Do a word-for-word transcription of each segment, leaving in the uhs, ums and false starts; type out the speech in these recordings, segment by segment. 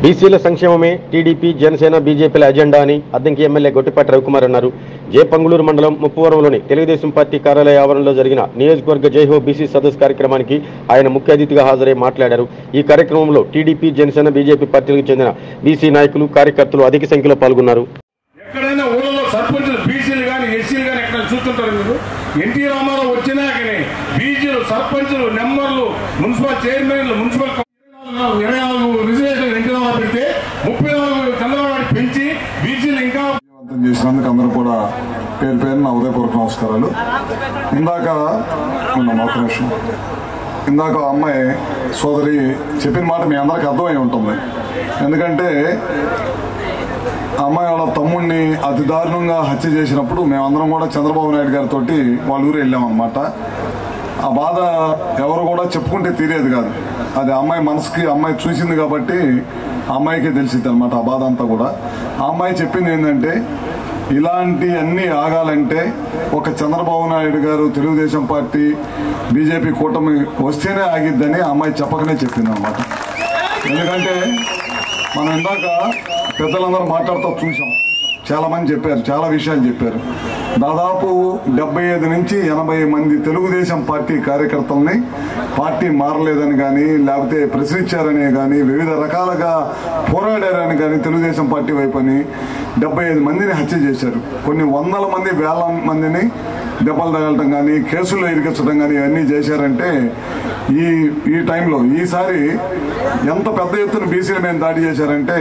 బీసీల సంక్షేమమే TDP Janasena బీజేపీల agenda అని అద్దంకి ఎమ్మెల్యే గొట్టిపాటి రవికుమార్ అన్నారు. జే పంగులూరు మండలం ముప్పవరంలోని తెలుగుదేశం పార్టీ కార్యాలయ ఆవరణలో జరిగిన నియోజకవర్గ జైహో బీసీ సదస్సు కార్యక్రమానికి ఆయన ముఖ్య అతిథిగా హాజరై మాట్లాడారు. ఈ కార్యక్రమంలో టీడీపీ జనసేన బీజేపీ పార్టీలకు చెందిన బీసీ నాయకులు కార్యకర్తలు అధిక సంఖ్యలో పాల్గొన్నారు. ఎక్కడైనా ఊళ్ళో సర్పంచులు బీసీలు కానీ ఎస్సీలు కానీ ఎక్కడ చూస్తుంటారు మీరు? ఎన్టీ రామారావు వచ్చినాకనే బీసీలు సర్పంచులు నెంబర్లు మున్సిపల్ చైర్మన్లు మున్సిపల్ ఇరవై నాలుగు రిజర్వేషన్ ఎన్టీ రామారావు పెడితే ముప్పై నాలుగు చంద్రబాబు పెంచి బీసీలు ఇంకా చేసినందుకు అందరూ కూడా పేరు పేరు నా ఉదయపూర్వక నమస్కారాలు. ఇందాక ఒక నిమిషం ఇందాక అమ్మాయి సోదరి చెప్పిన మాట మీ అందరికి అర్థమై ఉంటుంది. ఎందుకంటే అమ్మాయి వాళ్ళ తమ్ముడిని అతి దారుణంగా హత్య చేసినప్పుడు మేమందరం కూడా చంద్రబాబు నాయుడు గారితో వాళ్ళ ఊరు వెళ్ళామన్నమాట. ఆ బాధ ఎవరు కూడా చెప్పుకుంటే తీరేది కాదు. అది అమ్మాయి మనసుకి అమ్మాయి చూసింది కాబట్టి అమ్మాయికే తెలిసింది అనమాట ఆ బాధ అంతా కూడా. ఆ అమ్మాయి చెప్పింది ఏంటంటే ఇలాంటి అన్ని ఆగాలంటే ఒక చంద్రబాబు నాయుడు గారు తెలుగుదేశం పార్టీ బీజేపీ కూటమి వస్తేనే ఆగిద్దని ఆ అమ్మాయి చెప్పకనే చెప్పింది అనమాట. ఎందుకంటే మనం ఇందాక పెద్దలందరూ మాట్లాడుతూ చూసాం, చాలా మంది చెప్పారు, చాలా విషయాలు చెప్పారు. దాదాపు డెబ్బై ఐదు నుంచి ఎనభై మంది తెలుగుదేశం పార్టీ కార్యకర్తల్ని పార్టీ మారలేదని కానీ లేకపోతే ప్రశ్నించారనే కానీ వివిధ రకాలుగా పోరాడారని కానీ తెలుగుదేశం పార్టీ వైపు అని డెబ్బై ఐదు మందిని హత్య చేశారు. కొన్ని వందల మంది వేల మందిని దెబ్బలు తగలటం కానీ కేసుల్లో ఇరికించడం కానీ ఇవన్నీ చేశారంటే ఈ ఈ టైంలో ఈసారి ఎంత పెద్ద ఎత్తున బీసీల మీద దాడి చేశారంటే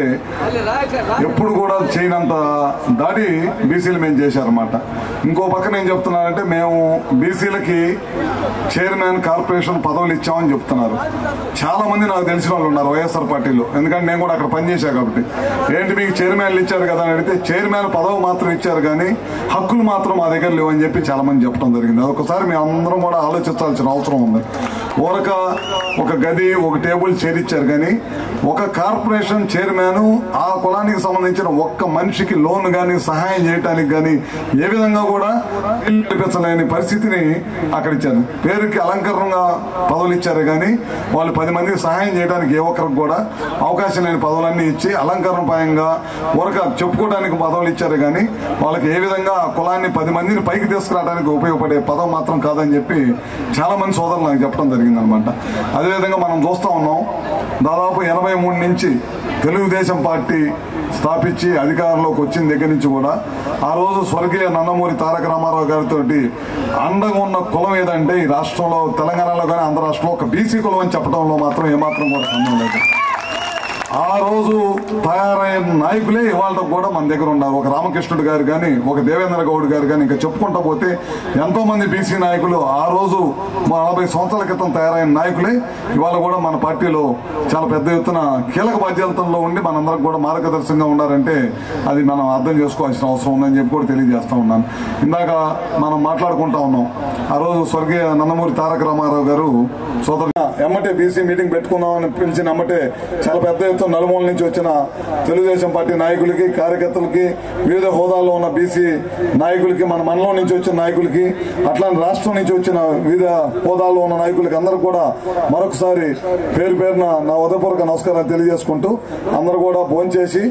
ఎప్పుడు కూడా చేయనంత దాడి బీసీల మీద చేశారన్నమాట. ఇంకో పక్కన ఏం చెప్తున్నారంటే మేము బీసీలకి చైర్మన్ కార్పొరేషన్ పదవులు ఇచ్చామని చెప్తున్నారు. చాలా మంది నాకు తెలిసిన వాళ్ళు ఉన్నారు వైఎస్ఆర్ పార్టీలో, ఎందుకంటే నేను కూడా అక్కడ పనిచేశా కాబట్టి. ఏంటి మీకు చైర్మన్లు ఇచ్చారు కదా అని అడిగితే చైర్మన్ పదవి మాత్రం ఇచ్చారు కానీ హక్కులు మాత్రం మా దగ్గర లేవని చెప్పి చాలా మంది చెప్పడం జరిగింది. అదొకసారి మేము అందరం కూడా ఆలోచించాల్సిన అవసరం ఉంది. ఊరక ఒక గది ఒక టేబుల్ చేరిచ్చారు కానీ ఒక కార్పొరేషన్ చైర్మన్ ఆ కులానికి సంబంధించిన ఒక్క మనిషికి లోన్ కానీ సహాయం చేయడానికి కానీ ఏ విధంగా కూడా కల్పించలేని పరిస్థితిని అక్కడ ఇచ్చారు. పేరుకి అలంకరణగా పదవులు ఇచ్చారు కానీ వాళ్ళు పది మందికి సహాయం చేయడానికి ఏ ఒక్కరికి కూడా అవకాశం లేని పదవులన్నీ ఇచ్చి అలంకరణపాయంగా ఊరక చెప్పుకోవడానికి పదవులు ఇచ్చారు కానీ వాళ్ళకి ఏ విధంగా కులాన్ని పది మందిని పైకి తీసుకురావడానికి ఉపయోగపడే పదవి మాత్రం కాదని చెప్పి చాలా మంది సోదరులు నాకు చెప్పడం జరిగిందనమాట. అదేవిధంగా మనం చూస్తూ ఉన్నాం, దాదాపు ఎనభై మూడు నుంచి తెలుగుదేశం పార్టీ స్థాపించి అధికారంలోకి వచ్చిన దగ్గర నుంచి కూడా ఆ రోజు స్వర్గీయ నందమూరి తారక రామారావు గారితో అండగా ఉన్న కులం ఏదంటే ఈ రాష్ట్రంలో తెలంగాణలో కానీ ఆంధ్ర రాష్ట్రంలో ఒక బీసీ కులం అని చెప్పడంలో మాత్రం ఏమాత్రం కూడా సందేహం లేదు. ఆ రోజు తయారైన నాయకులే ఇవాళ కూడా మన దగ్గర ఉన్నారు. ఒక రామకృష్ణుడు గారు కానీ ఒక దేవేంద్ర గౌడ్ గారు కానీ ఇంకా చెప్పుకుంటా పోతే ఎంతో మంది బీసీ నాయకులు ఆ రోజు నలభై సంవత్సరాల క్రితం తయారైన నాయకులే ఇవాళ కూడా మన పార్టీలో చాలా పెద్ద ఎత్తున కీలక బాధ్యతల్లో ఉండి మనందరికి కూడా మార్గదర్శకంగా ఉన్నారంటే అది మనం అర్థం చేసుకోవాల్సిన అవసరం ఉందని చెప్పి కూడా తెలియజేస్తా ఉన్నాను. ఇందాక మనం మాట్లాడుకుంటా ఉన్నాం, ఆ రోజు స్వర్గీయ నందమూరి తారక రామారావు గారు సోదరు ఎమ్మటే బీసీ మీటింగ్ పెట్టుకుందామని పిలిచిన ఎమ్మటే చాలా పెద్ద ఎత్తున నలుమూల నుంచి వచ్చిన తెలుగుదేశం పార్టీ నాయకులకి కార్యకర్తలకి వివిధ హోదాల్లో ఉన్న బీసీ నాయకులకి మన మండలం నుంచి వచ్చిన నాయకులకి అట్లాంటి రాష్ట్రం నుంచి వచ్చిన వివిధ హోదాల్లో ఉన్న నాయకులకి అందరూ కూడా మరొకసారి పేరు పేరున నా ఉదయపూర్వక నమస్కారాలు తెలియజేసుకుంటూ అందరూ కూడా భోంచేసి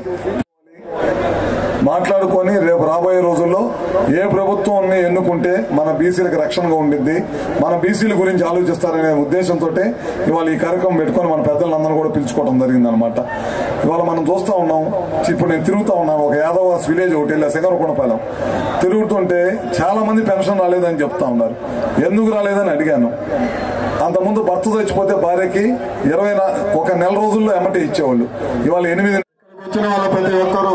మాట్లాడుకొని రేపు రాబోయే రోజుల్లో ఏ ప్రభుత్వాన్ని ఎన్నుకుంటే మన బీసీలకు రక్షణగా ఉండిద్ది, మన బీసీల గురించి ఆలోచిస్తారనే ఉద్దేశంతో ఇవాళ ఈ కార్యక్రమం పెట్టుకొని మన పెద్దలందరూ కూడా పిలుచుకోవడం జరిగిందనమాట. ఇవాళ మనం చూస్తూ ఉన్నాం, ఇప్పుడు నేను తిరుగుతూ ఉన్నాను, ఒక యాదవాస్ విలేజ్ ఒకటి వెళ్ళా శంకరకొండపాలెం. తిరుగుతుంటే చాలా మంది పెన్షన్ రాలేదని చెప్తా ఉన్నారు. ఎందుకు రాలేదని అడిగాను. అంతకుముందు భర్త చచ్చిపోతే భార్యకి ఇరవై ఒక నెల రోజుల్లో ఎమ్మటే ఇచ్చేవాళ్ళు. ఇవాళ ఎనిమిది వచ్చిన వాళ్ళ ప్రతి ఒక్కరు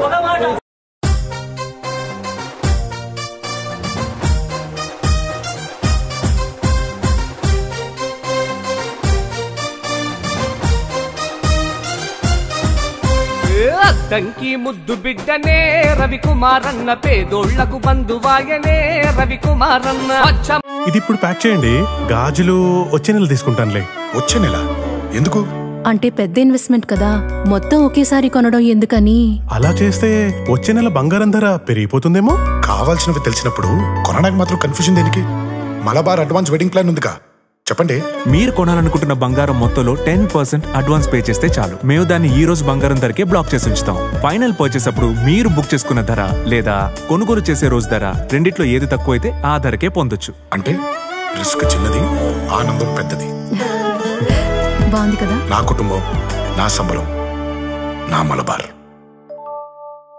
దంకి ముద్దు బిడ్డనే రవికుమారన్న, పేదోళ్లకు బంధువాయనే రవికుమారన్న. ఇది ఇప్పుడు ప్యాక్ చేయండి, గాజులు వచ్చే నెల తీసుకుంటానులే. వచ్చే నెల ఎందుకు? అంటే పెద్ద ఇన్వెస్ట్మెంట్ కదా, మొత్తం ఒకేసారి కొనడం ఎందుకని. అలా చేస్తే వచ్చే నెల బంగారం ధర పెరిగిపోతుందేమో. కావాల్సినవి తెలిసినప్పుడు కొనడానికి మాత్రం కన్ఫ్యూజన్ దేనికి? మలబార్ అడ్వాన్స్ వెడ్డింగ్ ప్లాన్ ఉందిగా, చెప్పండి. మీరు కొనాలనుకుంటున్న బంగారం మొత్తంలో టెన్ పర్సెంట్ అడ్వాన్స్ పే చేస్తే చాలు. మేము దాన్ని ఈ రోజు బంగారం ధరకే బ్లాక్ చేసి ఉంచుతాం. ఫైనల్ పర్చేస్ అప్పుడు మీరు బుక్ చేసుకున్న ధర లేదా కొనుగోలు చేసే రోజు ధర రెండిట్లో ఏది తక్కువైతే ఆ ధరకే పొందొచ్చు. అంటే రిస్క్ చిన్నది, ఆనందం పెద్దది. బాగుంది కదా? నా కుటుంబం, నా సంబరం, నా మలబార్.